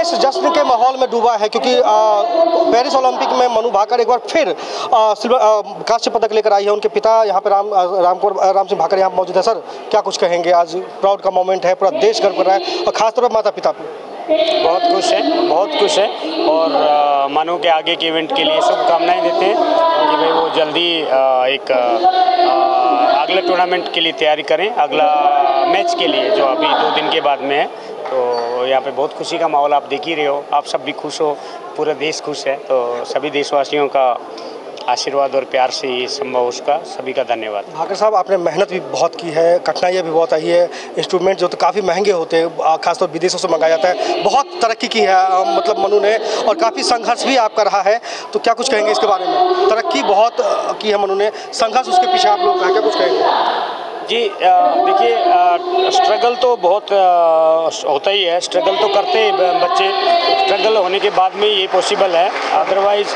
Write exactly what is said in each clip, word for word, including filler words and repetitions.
देश जश्न के माहौल में डूबा है क्योंकि पेरिस ओलंपिक में मनु भाकर एक बार फिर कांस्य पदक लेकर आई है। उनके पिता यहाँ पे राम रामकुर राम सिंह भाकर यहाँ मौजूद है। सर, क्या कुछ कहेंगे? आज प्राउड का मोमेंट है, पूरा देश गर्व कर रहा है और खासतौर पर माता पिता पे बहुत खुश है, बहुत खुश है और आ, मनु के आगे के इवेंट के लिए शुभकामनाएं देते हैं कि भाई वो जल्दी आ, एक आ, अगले टूर्नामेंट के लिए तैयारी करें, अगला मैच के लिए जो अभी दो दिन के बाद में है। तो यहाँ पे बहुत खुशी का माहौल आप देख ही रहे हो, आप सब भी खुश हो, पूरा देश खुश है। तो सभी देशवासियों का आशीर्वाद और प्यार से ये संभव, उसका सभी का धन्यवाद। भाकर साहब, आपने मेहनत भी बहुत की है, कठिनाइयाँ भी बहुत आई है, इंस्ट्रूमेंट जो तो काफ़ी महंगे होते हैं, खासतौर विदेशों से मंगाया जाता है, बहुत तरक्की की है मतलब मनु ने, और काफ़ी संघर्ष भी आपका रहा है। तो क्या कुछ कहेंगे इसके बारे में? तरक्की बहुत की है मनु ने, संघर्ष उसके पीछे आप लोग क्या कुछ कहेंगे? जी देखिए, स्ट्रगल तो बहुत आ, होता ही है, स्ट्रगल तो करते हैं बच्चे, स्ट्रगल होने के बाद में ये पॉसिबल है। अदरवाइज़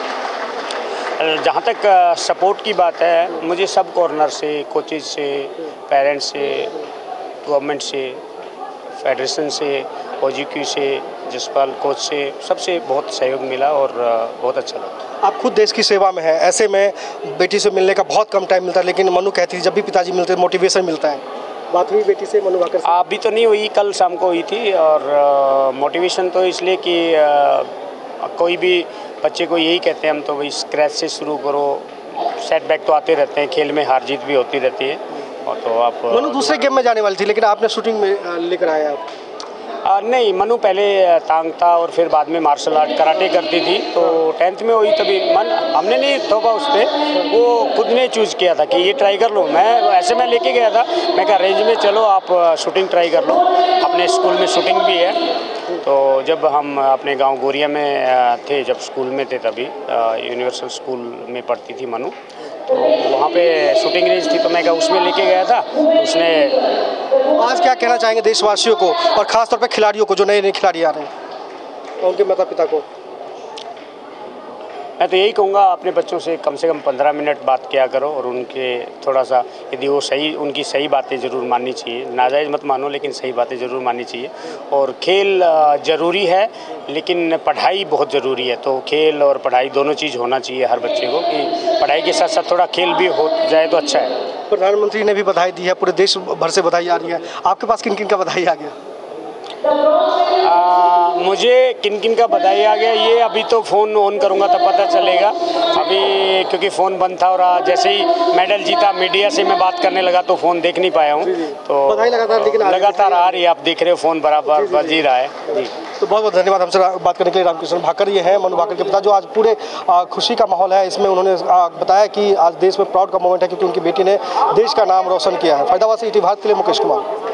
जहाँ तक सपोर्ट की बात है, मुझे सब कॉर्नर से, कोचेज से, पेरेंट्स से, गवर्नमेंट से, फेडरेशन से, ओजीक्यू से, जसपाल कोच से, सबसे बहुत सहयोग मिला और बहुत अच्छा लगा। आप खुद देश की सेवा में है, ऐसे में बेटी से मिलने का बहुत कम टाइम मिलता है, लेकिन मनु कहती थी जब भी पिताजी मिलते हैं मोटिवेशन मिलता है। बात हुई बेटी से, मनु भाकर से? अभी तो नहीं हुई, कल शाम को हुई थी। और मोटिवेशन तो इसलिए कि आ, कोई भी बच्चे को यही कहते हैं हम तो भाई स्क्रैच से शुरू करो, सेटबैक तो आते रहते हैं, खेल में हार जीत भी होती रहती है। और तो आप मनु दूसरे गेम में जाने वाली थी, लेकिन आपने शूटिंग में लेकर आए आप? आ, नहीं, मनु पहले तांग था और फिर बाद में मार्शल आर्ट कराटे करती थी। तो टेंथ में हुई तभी मन हमने नहीं थोपा उस पर, वो खुद ने चूज़ किया था कि ये ट्राई कर लो। मैं ऐसे मैं लेके गया था, मैं कहा रेंज में चलो आप शूटिंग ट्राई कर लो, अपने स्कूल में शूटिंग भी है। तो जब हम अपने गांव गोरिया में थे, जब स्कूल में थे तभी यूनिवर्सल स्कूल में पढ़ती थी मनु, तो वहाँ पे शूटिंग रेंज थी, तो मैं क्या उसमें लेके गया था। तो उसने आज क्या कहना चाहेंगे देशवासियों को और ख़ासतौर पे खिलाड़ियों को जो नए नए खिलाड़ी आ रहे हैं और उनके माता पिता को? मैं तो यही कहूँगा, अपने बच्चों से कम से कम पंद्रह मिनट बात किया करो और उनके थोड़ा सा, यदि वो सही, उनकी सही बातें ज़रूर माननी चाहिए, नाजायज़ मत मानो लेकिन सही बातें ज़रूर माननी चाहिए। और खेल ज़रूरी है लेकिन पढ़ाई बहुत ज़रूरी है, तो खेल और पढ़ाई दोनों चीज़ होना चाहिए हर बच्चे को, कि पढ़ाई के साथ साथ थोड़ा खेल भी हो जाए तो अच्छा है। प्रधानमंत्री ने भी बधाई दी है, पूरे देश भर से बधाई आ रही है, आपके पास किन किन का बधाई आ गया? आ, मुझे किन किन का बधाई आ गया ये अभी तो फ़ोन ऑन करूंगा तब पता चलेगा, अभी क्योंकि फ़ोन बंद था और जैसे ही मेडल जीता मीडिया से मैं बात करने लगा तो फ़ोन देख नहीं पाया हूँ। तो बधाई लगातार लेकिन लगातार आ रही है, आप देख रहे हो फ़ोन बराबर बज ही रहा है जी। तो बहुत बहुत धन्यवाद हमसे बात करने के लिए। रामकृष्ण भाकर ये हैं, मनु भाकर के पिता, जो आज पूरे खुशी का माहौल है इसमें उन्होंने बताया कि आज देश में प्राउड का मोमेंट है क्योंकि उनकी बेटी ने देश का नाम रोशन किया है। फरीदाबाद से ईटी भारत के लिए मुकेश कुमार।